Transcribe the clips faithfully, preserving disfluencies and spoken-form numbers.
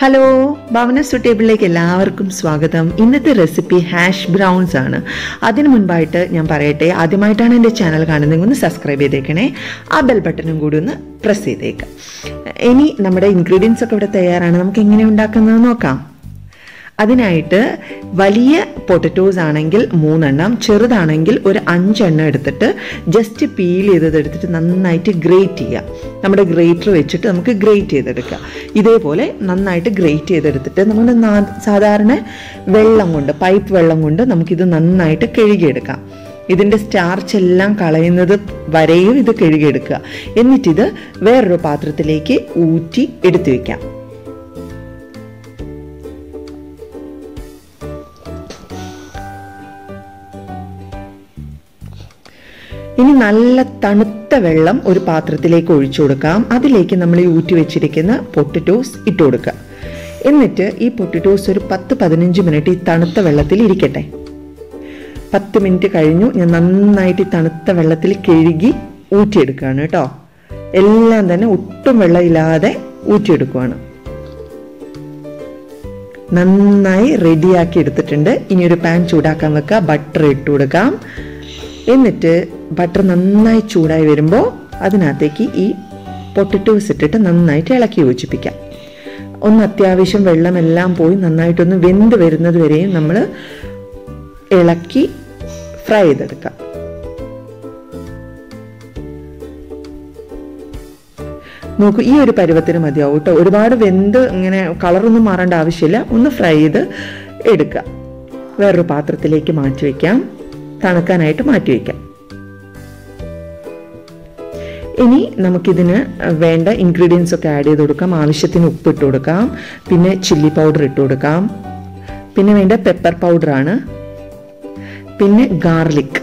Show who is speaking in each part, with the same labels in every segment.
Speaker 1: Hello, ഭാവന ടേബിളിലേക്ക് എല്ലാവർക്കും സ്വാഗതം. ഇന്നത്തെ റെസിപ്പി ഹാഷ് ബ്രൗൺസ് ആണ്. അതിനു മുൻപായിട്ട് ഞാൻ പറയട്ടെ, ആദ്യമായിട്ടാണ് എൻ്റെ ചാനൽ കാണുന്നതെങ്കിൽ ഒന്ന് സബ്സ്ക്രൈബ് ചെയ്തേക്കണേ, ആ ബെൽ ബട്ടണും കൂടി ഒന്ന് പ്രസ് ചെയ്തേക്കാം. ഇനി നമ്മുടെ ഇൻഗ്രീഡിയൻസ് ഒക്കെ ഇവിടെ തയ്യാറാണ്. നമുക്ക് എങ്ങനെ ഉണ്ടാക്കുന്നത് നോക്കാം. അതിനായിട്ട് വലിയ പൊട്ടറ്റോസ് ആണെങ്കിൽ മൂന്നെണ്ണം, ചെറുതാണെങ്കിൽ ഒരു അഞ്ചെണ്ണം എടുത്തിട്ട് ജസ്റ്റ് പീൽ ചെയ്തത് എടുത്തിട്ട് നന്നായിട്ട് ഗ്രേറ്റ് ചെയ്യുക. നമ്മുടെ ഗ്രേറ്റർ വെച്ചിട്ട് നമുക്ക് ഗ്രേറ്റ് ചെയ്തെടുക്കാം. ഇതേപോലെ നന്നായിട്ട് ഗ്രേറ്റ് ചെയ്തെടുത്തിട്ട് നമ്മൾ സാധാരണ വെള്ളം കൊണ്ട്, പൈപ്പ് വെള്ളം കൊണ്ട് നമുക്കിത് നന്നായിട്ട് കഴുകിയെടുക്കാം. ഇതിൻ്റെ സ്റ്റാർച്ച് എല്ലാം കളയുന്നത് വരെയും ഇത് കഴുകിയെടുക്കുക. എന്നിട്ടിത് വേറൊരു പാത്രത്തിലേക്ക് ഊറ്റി എടുത്തു വയ്ക്കാം. ഇനി നല്ല തണുത്ത വെള്ളം ഒരു പാത്രത്തിലേക്ക് ഒഴിച്ചു കൊടുക്കാം. അതിലേക്ക് നമ്മൾ ഈ ഊറ്റി വെച്ചിരിക്കുന്ന പൊട്ടറ്റോസ് ഇട്ട് കൊടുക്കുക. എന്നിട്ട് ഈ പൊട്ടറ്റോസ് ഒരു പത്ത് പതിനഞ്ച് മിനിറ്റ് ഈ തണുത്ത വെള്ളത്തിൽ ഇരിക്കട്ടെ. പത്ത് മിനിറ്റ് കഴിഞ്ഞു. ഞാൻ നന്നായിട്ട് ഈ തണുത്ത വെള്ളത്തിൽ കഴുകി ഊറ്റിയെടുക്കുകയാണ് കേട്ടോ. എല്ലാം തന്നെ ഒട്ടും വെള്ളമില്ലാതെ ഊറ്റിയെടുക്കുകയാണ്. നന്നായി റെഡിയാക്കി എടുത്തിട്ടുണ്ട്. ഇനി ഒരു പാൻ ചൂടാക്കാൻ വെക്കുക. ബട്ടർ ഇട്ട് കൊടുക്കാം. എന്നിട്ട് ബട്ടർ നന്നായി ചൂടായി വരുമ്പോൾ അതിനകത്തേക്ക് ഈ പൊട്ടറ്റോസ് ഇട്ടിട്ട് നന്നായിട്ട് ഇളക്കി യോജിപ്പിക്കാം. ഒന്ന് അത്യാവശ്യം വെള്ളമെല്ലാം പോയി നന്നായിട്ടൊന്ന് വെന്ത് വരുന്നത് വരെയും നമ്മൾ ഇളക്കി ഫ്രൈ ചെയ്തെടുക്കാം. നോക്കൂ, ഈ ഒരു പരുവത്തിന് മതിയാവും കേട്ടോ. ഒരുപാട് വെന്ത് ഇങ്ങനെ കളറൊന്നും മാറേണ്ട ആവശ്യമില്ല. ഒന്ന് ഫ്രൈ ചെയ്ത് എടുക്കുക. വേറൊരു പാത്രത്തിലേക്ക് മാറ്റി വയ്ക്കാം. തണുക്കാനായിട്ട് മാറ്റി വയ്ക്കാം. ഇനി നമുക്കിതിന് വേണ്ട ഇൻഗ്രീഡിയൻസ് ഒക്കെ ആഡ് ചെയ്ത് കൊടുക്കാം. ആവശ്യത്തിന് ഉപ്പ് ഇട്ട് കൊടുക്കാം. പിന്നെ ചില്ലി പൗഡർ ഇട്ട് കൊടുക്കാം. പിന്നെ വേണ്ട പെപ്പർ പൗഡറാണ്. പിന്നെ ഗാർലിക്.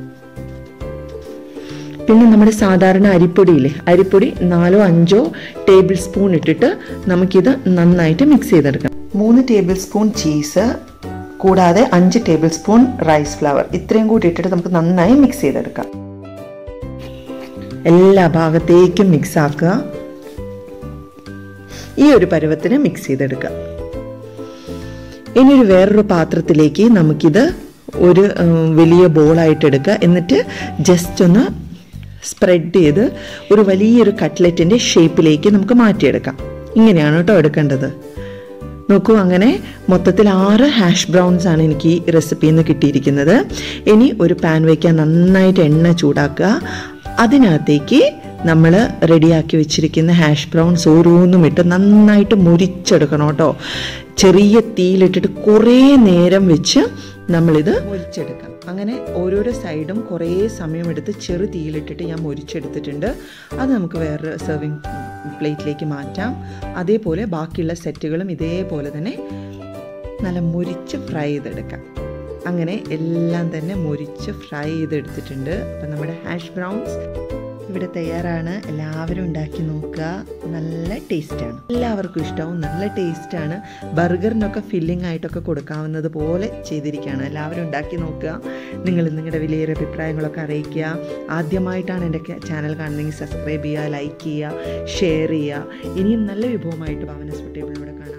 Speaker 1: പിന്നെ നമ്മുടെ സാധാരണ അരിപ്പൊടിയില്ലേ, അരിപ്പൊടി നാലോ അഞ്ചോ ടേബിൾ സ്പൂൺ ഇട്ടിട്ട് നമുക്കിത് നന്നായിട്ട് മിക്സ് ചെയ്തെടുക്കാം. മൂന്ന് ടേബിൾ സ്പൂൺ ചീസ്, കൂടാതെ അഞ്ച് ടേബിൾ സ്പൂൺ റൈസ് ഫ്ലവർ, ഇത്രയും കൂടി ഇട്ടിട്ട് നമുക്ക് നന്നായി മിക്സ് ചെയ്തെടുക്കാം. എല്ലാ ഭാഗത്തേക്കും മിക്സ് ആക്കുക. ഈ ഒരു പരുവത്തിന് മിക്സ് ചെയ്തെടുക്കുക. ഇനി ഒരു വേറൊരു പാത്രത്തിലേക്ക് നമുക്കിത് ഒരു വലിയ ബോളായിട്ട് എടുക്കുക. എന്നിട്ട് ജസ്റ്റ് ഒന്ന് സ്പ്രെഡ് ചെയ്ത് ഒരു വലിയൊരു കട്ട്ലറ്റിൻ്റെ ഷേപ്പിലേക്ക് നമുക്ക് മാറ്റിയെടുക്കാം. ഇങ്ങനെയാണ് കേട്ടോ എടുക്കേണ്ടത്. നോക്കൂ, അങ്ങനെ മൊത്തത്തിൽ ആറ് ഹാഷ് ബ്രൗൺസ് ആണ് എനിക്ക് ഈ റെസിപ്പിയിൽ നിന്ന് കിട്ടിയിരിക്കുന്നത്. ഇനി ഒരു പാൻ വയ്ക്കാൻ, നന്നായിട്ട് എണ്ണ ചൂടാക്കുക. അതിനകത്തേക്ക് നമ്മൾ റെഡിയാക്കി വെച്ചിരിക്കുന്ന ഹാഷ് ബ്രൗൺസ് ഓരോന്നും ഇട്ട് നന്നായിട്ട് മുരിച്ചെടുക്കണം കേട്ടോ. ചെറിയ തീയിലിട്ടിട്ട് കുറേ നേരം വെച്ച് നമ്മളിത് മുരിച്ചെടുക്കാം. അങ്ങനെ ഓരോരോ സൈഡും കുറേ സമയമെടുത്ത് ചെറു തീയിലിട്ടിട്ട് ഞാൻ മുരിച്ചെടുത്തിട്ടുണ്ട്. അത് നമുക്ക് വേറെ സെർവിങ് പ്ലേറ്റിലേക്ക് മാറ്റാം. അതേപോലെ ബാക്കിയുള്ള സെറ്റുകളും ഇതേപോലെ തന്നെ നല്ല മുരിച്ച് ഫ്രൈ ചെയ്തെടുക്കാം. അങ്ങനെ എല്ലാം തന്നെ മുരിച്ച് ഫ്രൈ ചെയ്തെടുത്തിട്ടുണ്ട്. അപ്പം നമ്മുടെ ഹാഷ് ബ്രൗൺസ് ഇവിടെ തയ്യാറാണ്. എല്ലാവരും ഉണ്ടാക്കി നോക്കുക. നല്ല ടേസ്റ്റാണ്, എല്ലാവർക്കും ഇഷ്ടമാവും. നല്ല ടേസ്റ്റാണ്. ബർഗറിനൊക്കെ ഫില്ലിംഗ് ആയിട്ടൊക്കെ കൊടുക്കാവുന്നത് പോലെ ചെയ്തിരിക്കുകയാണ്. എല്ലാവരും ഉണ്ടാക്കി നോക്കുക. നിങ്ങൾ നിങ്ങളുടെ വലിയൊരു അഭിപ്രായങ്ങളൊക്കെ അറിയിക്കുക. ആദ്യമായിട്ടാണ് എൻ്റെ ചാനൽ കാണുന്നതെങ്കിൽ സബ്സ്ക്രൈബ് ചെയ്യുക, ലൈക്ക് ചെയ്യുക, ഷെയർ ചെയ്യുക. ഇനിയും നല്ല വിഭവമായിട്ട് ഭാവന ടേബിളിലൂടെ കാണാം.